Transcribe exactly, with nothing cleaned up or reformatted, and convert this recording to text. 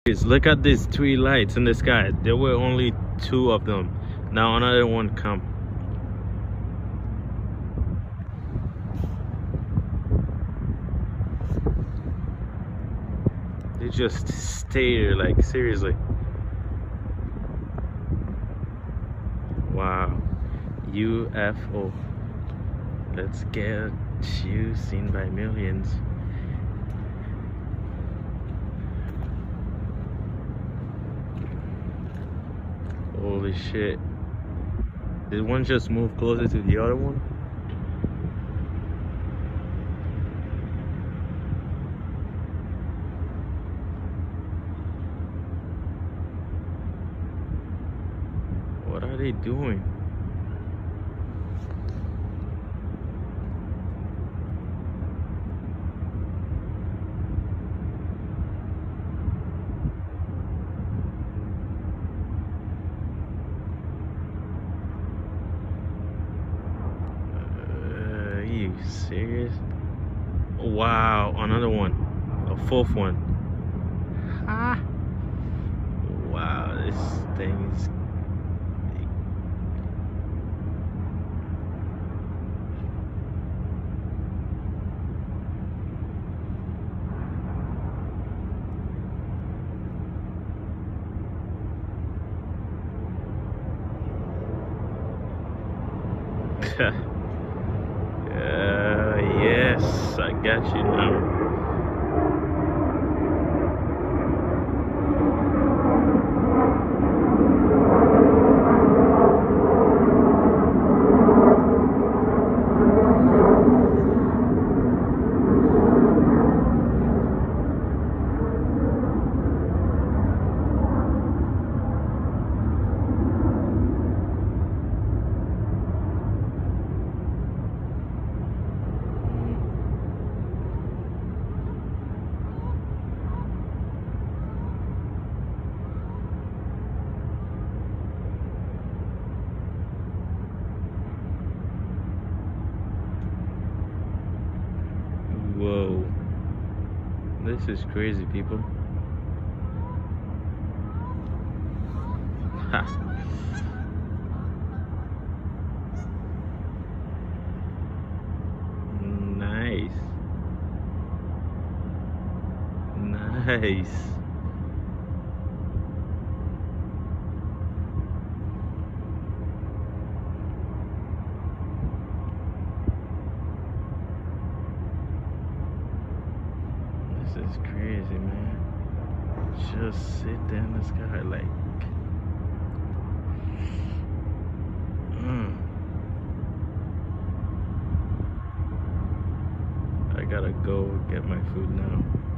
Look at these three lights in the sky. There were only two of them. Now another one come. They just stay there, like, seriously. Wow. U F O. Let's get you seen by millions. Holy shit. Did one just move closer to the other one? What are they doing? Serious? Wow, another one, a fourth one. Ah, wow, this thing is Uh, yes, I got you now. Whoa, this is crazy, people. Ha. Nice. Nice. This is crazy, man. Just sit there in the sky like mm. I gotta go get my food now.